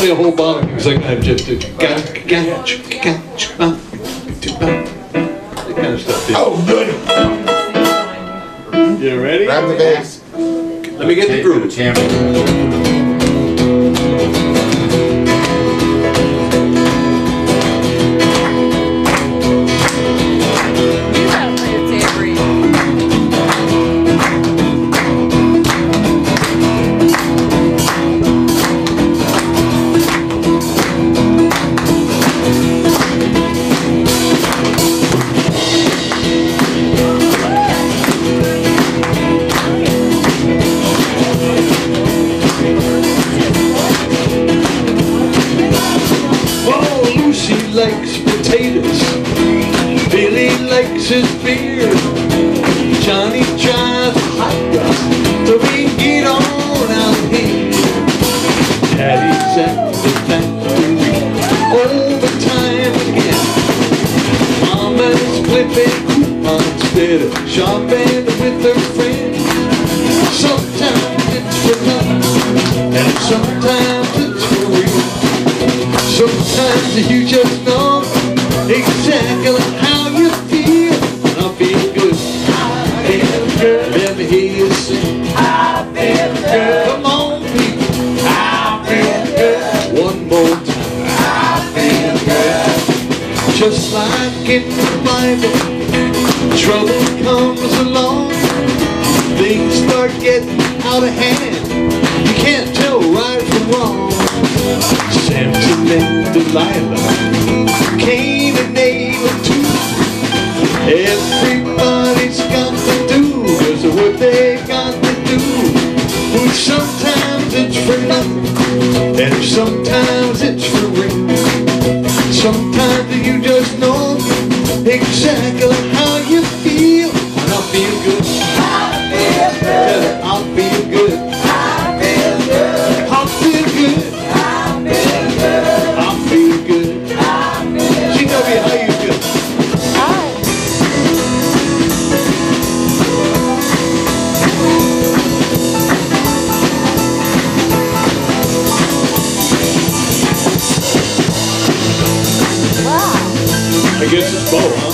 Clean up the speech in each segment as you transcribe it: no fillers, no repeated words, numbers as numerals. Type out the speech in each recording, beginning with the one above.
play a whole bottle because I have just a that kind of stuff. Yeah. Oh, good. You ready? Grab the bass. Let me get the groove. Likes potatoes, Billy likes his beer, Johnny drives a hot rod, so we get on out here. Daddy's at the factory overtime again. Mama's flipping coupons, better shopping with her friends. Sometimes it's for love, and sometimes it's for real. Sometimes you just know exactly how you feel. I feel good. I feel good. Let me hear you sing. I feel good. Come on, people. I feel good. One more time. I feel good. Just like in the Bible, trouble comes along. Things start getting out of hand. You can't tell right from wrong. Samson and Delilah, Cain and Abel too. Everybody's got to do just what they got to do. But sometimes it's for nothing, and sometimes it's for real. Sometimes you just know exactly how you feel. And I feel good. I feel good. I feel good. I feel good. I feel good. I guess it's Bo, huh?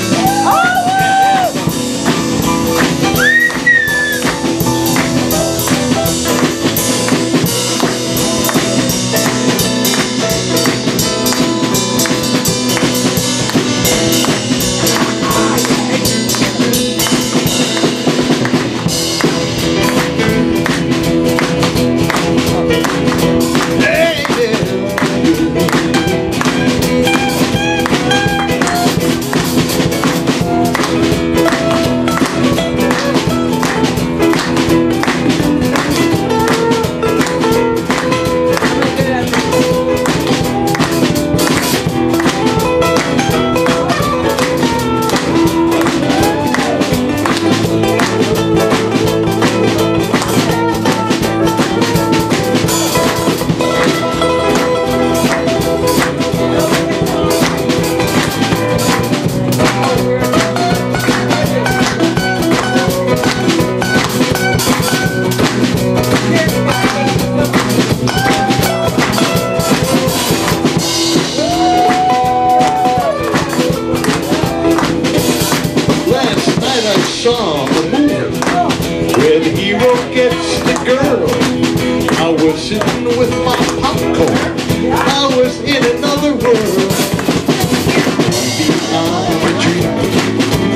Saw a movie where the hero gets the girl. I was sitting with my popcorn. I was in another world. Maybe I'm a dream.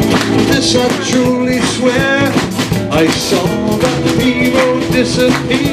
This I truly swear. I saw the hero disappear.